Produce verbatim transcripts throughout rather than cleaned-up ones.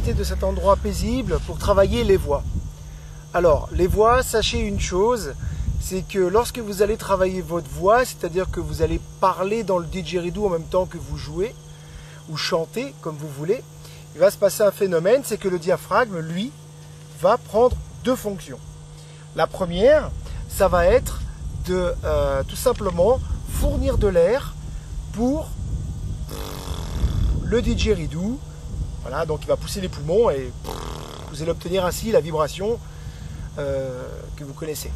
profiter de cet endroit paisible pour travailler les voix. Alors, les voix, sachez une chose, c'est que lorsque vous allez travailler votre voix, c'est-à-dire que vous allez parler dans le didgeridoo en même temps que vous jouez, ou chanter, comme vous voulez, il va se passer un phénomène, c'est que le diaphragme, lui, va prendre deux fonctions. La première, ça va être de euh, tout simplement fournir de l'air pour le didgeridoo. Voilà, donc il va pousser les poumons et vous allez obtenir ainsi la vibration euh, que vous connaissez.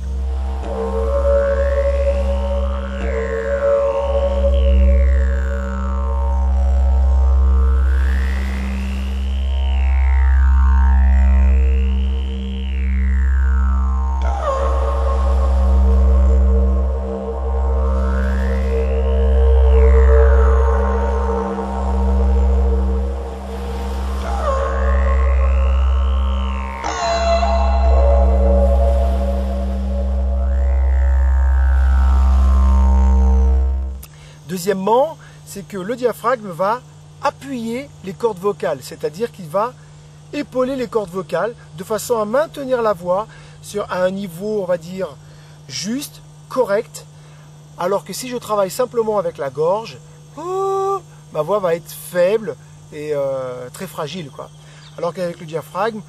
Deuxièmement, c'est que le diaphragme va appuyer les cordes vocales, c'est-à-dire qu'il va épauler les cordes vocales de façon à maintenir la voix sur un niveau, on va dire, juste, correct, alors que si je travaille simplement avec la gorge, oh, ma voix va être faible et euh, très fragile, quoi. Alors qu'avec le diaphragme,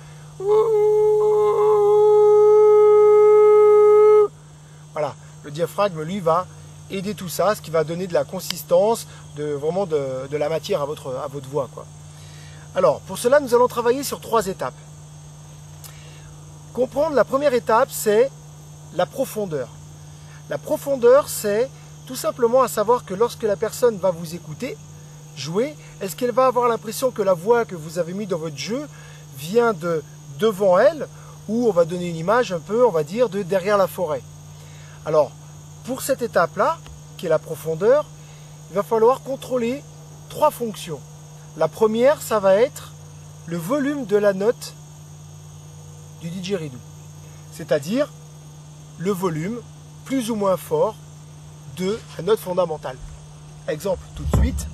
voilà, le diaphragme, lui, va aider tout ça, ce qui va donner de la consistance, de, vraiment de, de la matière à votre, à votre voix, quoi. Alors, pour cela, nous allons travailler sur trois étapes. Comprendre, la première étape, c'est la profondeur. La profondeur, c'est tout simplement à savoir que lorsque la personne va vous écouter, jouer, est-ce qu'elle va avoir l'impression que la voix que vous avez mise dans votre jeu vient de devant elle, ou on va donner une image un peu, on va dire, de derrière la forêt. Alors, pour cette étape-là, qui est la profondeur, il va falloir contrôler trois fonctions. La première, ça va être le volume de la note du didgeridoo. C'est-à-dire le volume plus ou moins fort de la note fondamentale. Exemple tout de suite.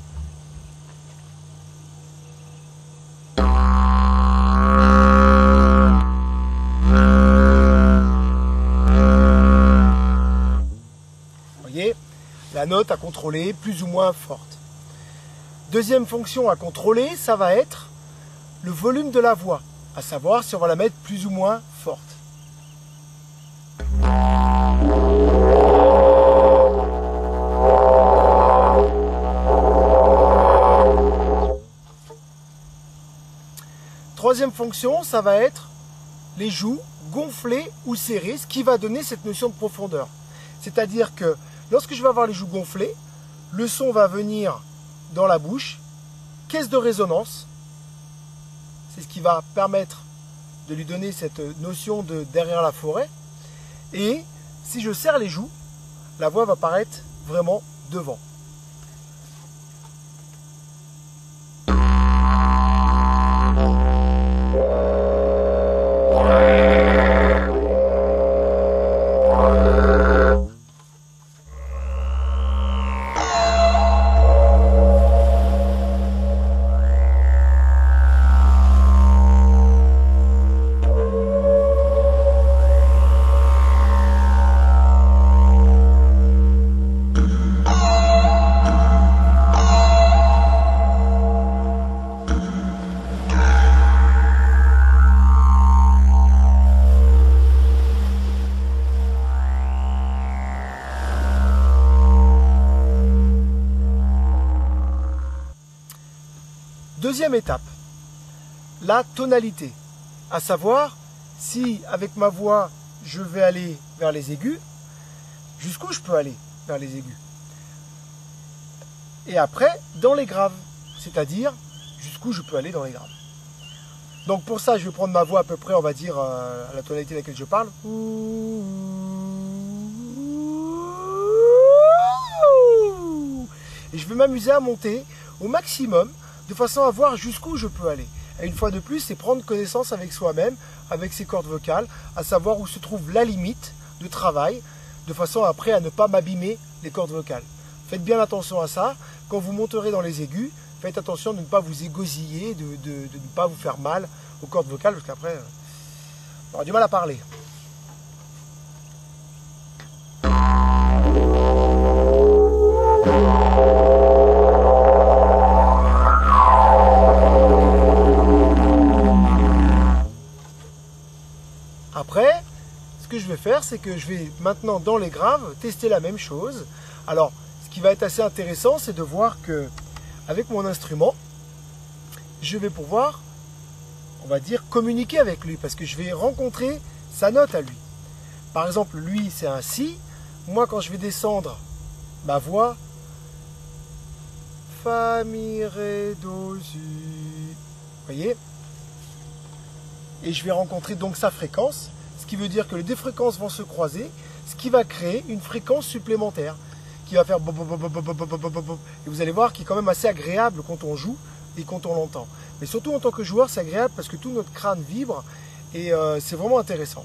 La note à contrôler plus ou moins forte. Deuxième fonction à contrôler, ça va être le volume de la voix, à savoir si on va la mettre plus ou moins forte. Troisième fonction, ça va être les joues gonflées ou serrées, ce qui va donner cette notion de profondeur. C'est-à-dire que lorsque je vais avoir les joues gonflées, le son va venir dans la bouche, caisse de résonance, c'est ce qui va permettre de lui donner cette notion de derrière la forêt, et si je serre les joues, la voix va paraître vraiment devant. Deuxième étape, la tonalité, à savoir si avec ma voix je vais aller vers les aigus, jusqu'où je peux aller vers les aigus. Et après, dans les graves, c'est-à-dire jusqu'où je peux aller dans les graves. Donc pour ça, je vais prendre ma voix à peu près, on va dire, à la tonalité à laquelle je parle. Et je vais m'amuser à monter au maximum, de façon à voir jusqu'où je peux aller. Et une fois de plus, c'est prendre connaissance avec soi-même, avec ses cordes vocales, à savoir où se trouve la limite de travail, de façon après à ne pas m'abîmer les cordes vocales. Faites bien attention à ça. Quand vous monterez dans les aigus, faites attention de ne pas vous égosiller, de, de, de ne pas vous faire mal aux cordes vocales, parce qu'après, on aura du mal à parler. Après, ce que je vais faire, c'est que je vais maintenant dans les graves tester la même chose. Alors, ce qui va être assez intéressant, c'est de voir que avec mon instrument, je vais pouvoir, on va dire, communiquer avec lui, parce que je vais rencontrer sa note à lui. Par exemple, lui, c'est un si. Moi, quand je vais descendre ma voix, fa, mi, ré, do, si, vous voyez, et je vais rencontrer donc sa fréquence, ce qui veut dire que les deux fréquences vont se croiser, ce qui va créer une fréquence supplémentaire, qui va faire bo bo bo bo bo bo bo bo bo bo. Et vous allez voir qu'il est quand même assez agréable quand on joue et quand on l'entend. Mais surtout en tant que joueur, c'est agréable parce que tout notre crâne vibre et euh, c'est vraiment intéressant.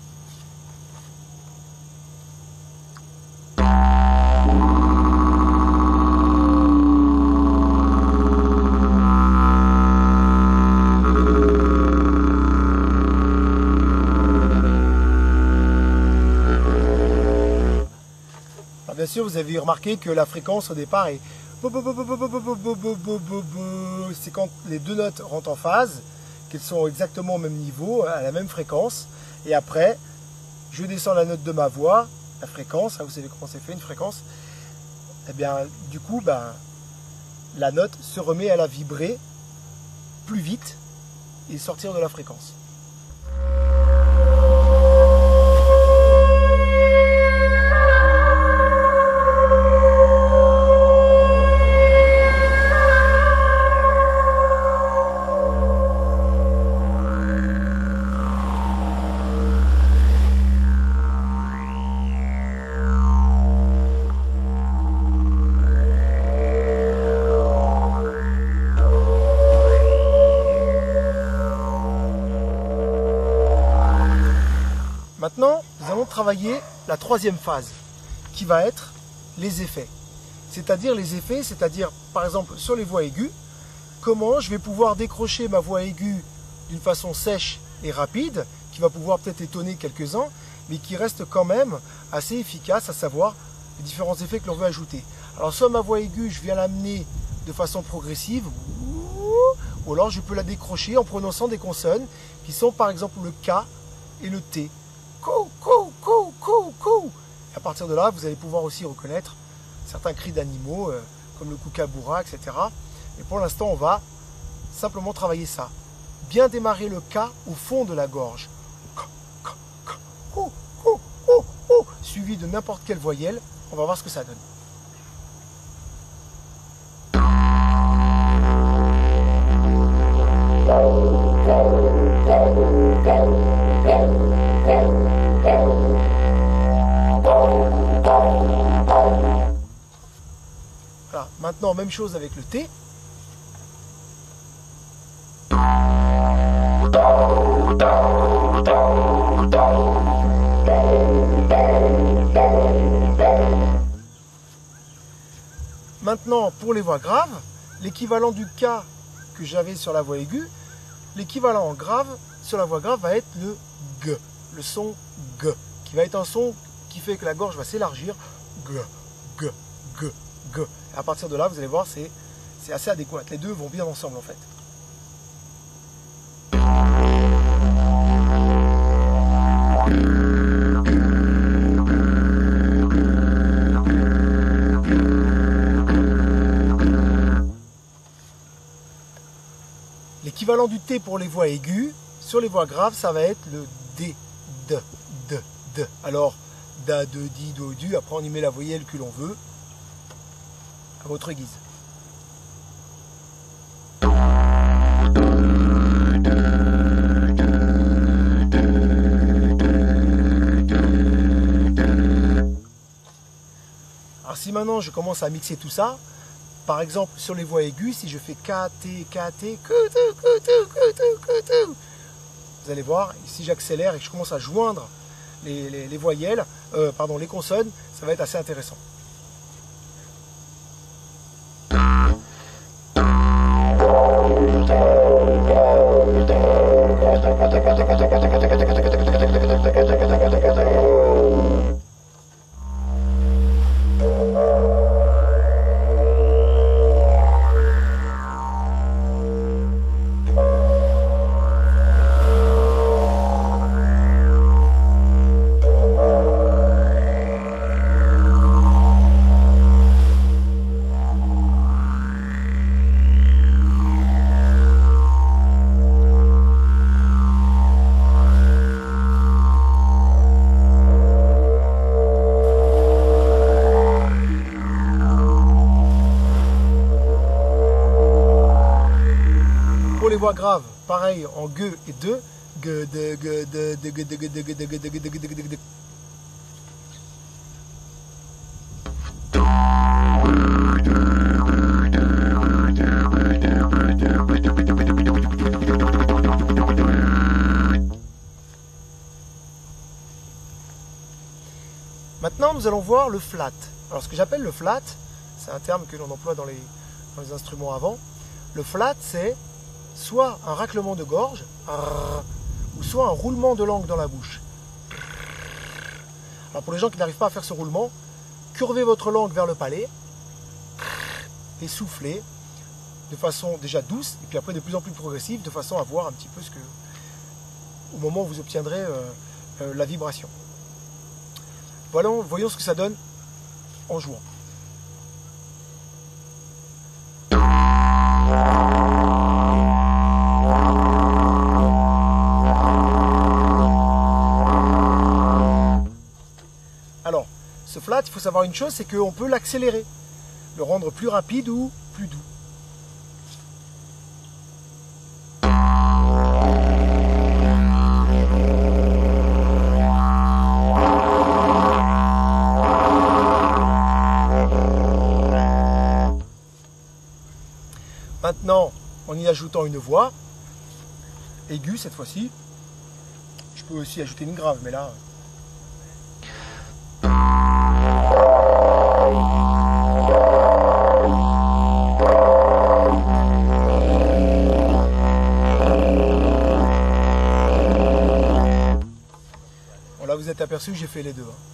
Bien sûr, vous avez remarqué que la fréquence au départ est... C'est quand les deux notes rentrent en phase, qu'elles sont exactement au même niveau, à la même fréquence. Et après, je descends la note de ma voix, la fréquence, vous savez comment c'est fait, une fréquence. Et bien, du coup, ben, la note se remet à la vibrer plus vite et sortir de la fréquence. Maintenant, nous allons travailler la troisième phase, qui va être les effets. C'est-à-dire les effets, c'est-à-dire par exemple sur les voix aiguës, comment je vais pouvoir décrocher ma voix aiguë d'une façon sèche et rapide, qui va pouvoir peut-être étonner quelques-uns, mais qui reste quand même assez efficace, à savoir les différents effets que l'on veut ajouter. Alors soit ma voix aiguë, je viens l'amener de façon progressive, ou alors je peux la décrocher en prononçant des consonnes qui sont par exemple le K et le T. Cou, cou, cou, cou, cou. Et à partir de là, vous allez pouvoir aussi reconnaître certains cris d'animaux, euh, comme le kookaburra, et cetera. Et pour l'instant, on va simplement travailler ça. Bien démarrer le K au fond de la gorge. Cou, cou, cou, cou, suivi de n'importe quelle voyelle. On va voir ce que ça donne. Voilà. Maintenant, même chose avec le T. Maintenant, pour les voix graves, l'équivalent du K que j'avais sur la voix aiguë, l'équivalent en grave sur la voix grave va être le G, le son G, qui va être un son qui fait que la gorge va s'élargir. G, G, G, G. Et à partir de là, vous allez voir, c'est c'est assez adéquat. Les deux vont bien ensemble en fait. L'équivalent du T pour les voix aiguës, sur les voix graves, ça va être le D, D, D, D. Alors, Da, De, Di, Do, Du, après on y met la voyelle que l'on veut, à votre guise. Alors si maintenant je commence à mixer tout ça, par exemple sur les voix aiguës, si je fais K, T, K, T, vous allez voir, si j'accélère et que je commence à joindre les, les, les voyelles, euh, pardon, les consonnes, ça va être assez intéressant. voix graves, pareil en G et deux. G, de, G, de, de, G, de, G, de, G, de, G, de, G, de, G, de, G, de. Maintenant, nous allons voir le flat. Alors, ce que j'appelle le flat, c'est un terme que l'on emploie dans les, dans les instruments avant. Le flat, c'est soit un raclement de gorge, ou soit un roulement de langue dans la bouche. Alors, pour les gens qui n'arrivent pas à faire ce roulement, curvez votre langue vers le palais et soufflez de façon déjà douce, et puis après de plus en plus progressive, de façon à voir un petit peu ce que, au moment où vous obtiendrez euh, euh, la vibration. Voilà, voyons ce que ça donne en jouant. Alors, ce flat, il faut savoir une chose, c'est qu'on peut l'accélérer, le rendre plus rapide ou plus doux. Maintenant, en y ajoutant une voix aiguë cette fois-ci, je peux aussi ajouter une grave, mais là... Bon, là vous êtes aperçu que j'ai fait les deux. Hein.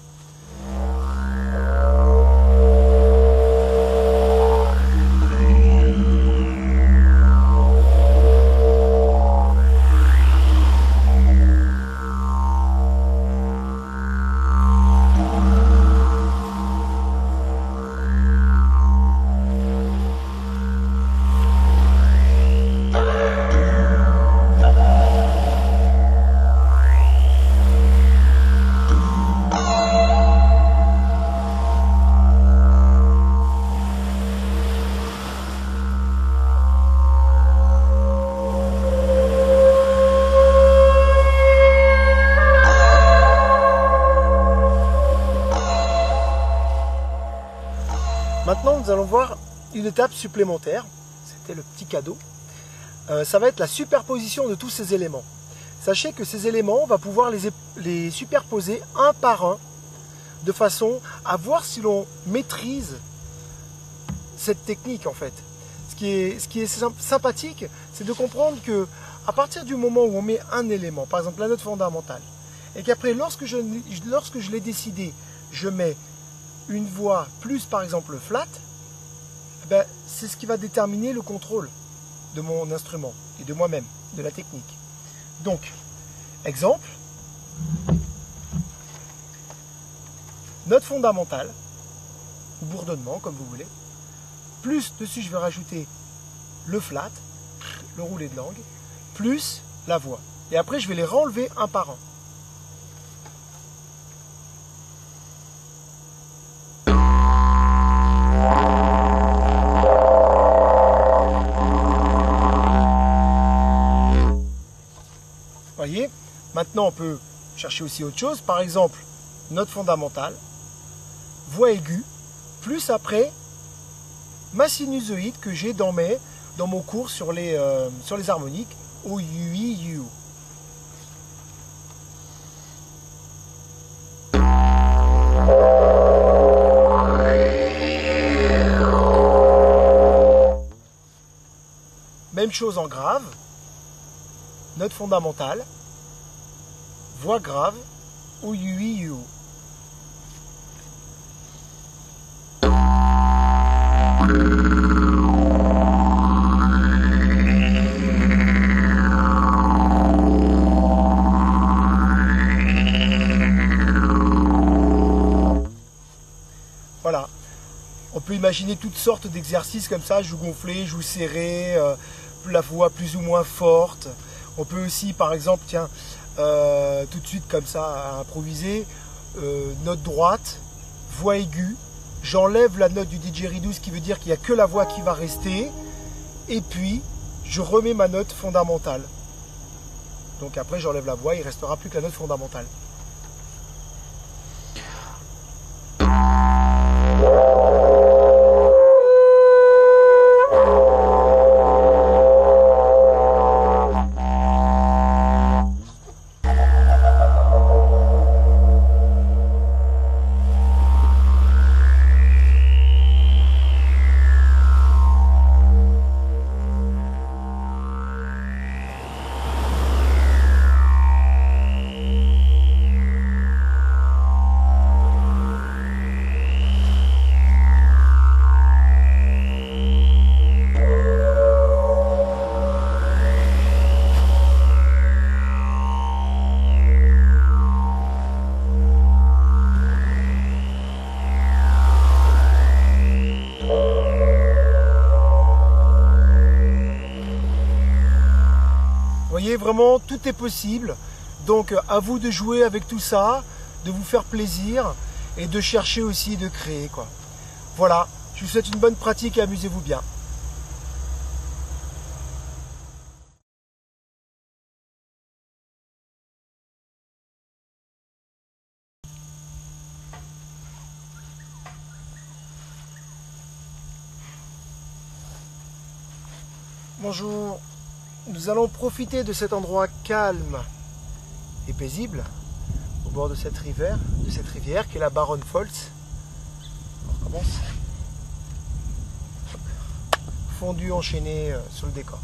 Maintenant, nous allons voir une étape supplémentaire. C'était le petit cadeau. Euh, ça va être la superposition de tous ces éléments. Sachez que ces éléments, on va pouvoir les, les superposer un par un, de façon à voir si l'on maîtrise cette technique en fait. Ce qui est, ce qui est sympathique, c'est de comprendre que à partir du moment où on met un élément, par exemple la note fondamentale, et qu'après, lorsque je, lorsque je l'ai décidé, je mets une voix plus par exemple le flat, ben, c'est ce qui va déterminer le contrôle de mon instrument et de moi-même, de la technique. Donc, exemple, note fondamentale, ou bourdonnement comme vous voulez, plus dessus je vais rajouter le flat, le roulé de langue, plus la voix. Et après je vais les renlever un par un. Voyez, maintenant on peut chercher aussi autre chose, par exemple note fondamentale, voix aiguë, plus après ma sinusoïde que j'ai dans, mes, dans mon cours sur les, euh, sur les harmoniques, O, U, I, U. Même chose en grave, note fondamentale, voix grave, O, U, I, U. Voilà. On peut imaginer toutes sortes d'exercices comme ça, joue gonflé, joue serré, euh, la voix plus ou moins forte. On peut aussi, par exemple, tiens, euh, tout de suite comme ça, à improviser, euh, note droite, voix aiguë, j'enlève la note du didgeridoo, ce qui veut dire qu'il n'y a que la voix qui va rester, et puis je remets ma note fondamentale. Donc après j'enlève la voix, il ne restera plus que la note fondamentale. Vous voyez, vraiment, tout est possible. Donc, à vous de jouer avec tout ça, de vous faire plaisir et de chercher aussi de créer, quoi. Voilà, je vous souhaite une bonne pratique et amusez-vous bien. Bonjour. Nous allons profiter de cet endroit calme et paisible au bord de cette rivière, de cette rivière qui est la Barron Falls. On recommence. Fondu enchaîné sur le décor.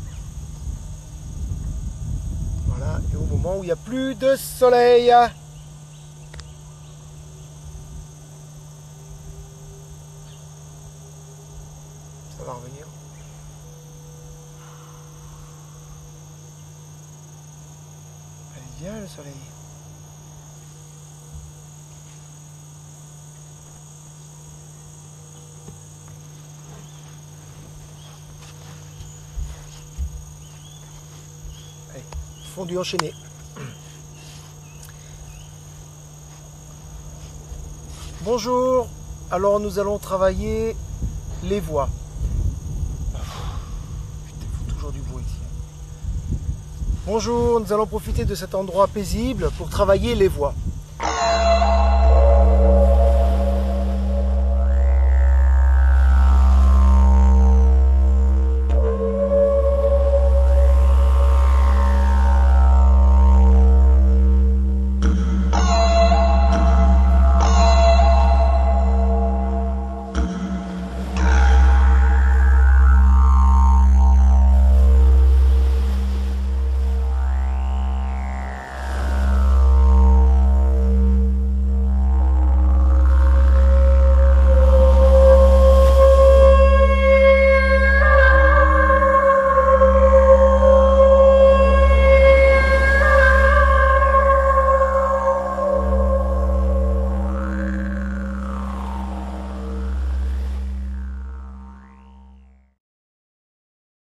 Voilà, et au moment où il n'y a plus de soleil. Ça va revenir. Bien le soleil. Allez, fondu enchaîné. Bonjour. Alors nous allons travailler les voix. Putain, il faut toujours du bruit ici. Bonjour, nous allons profiter de cet endroit paisible pour travailler les voix.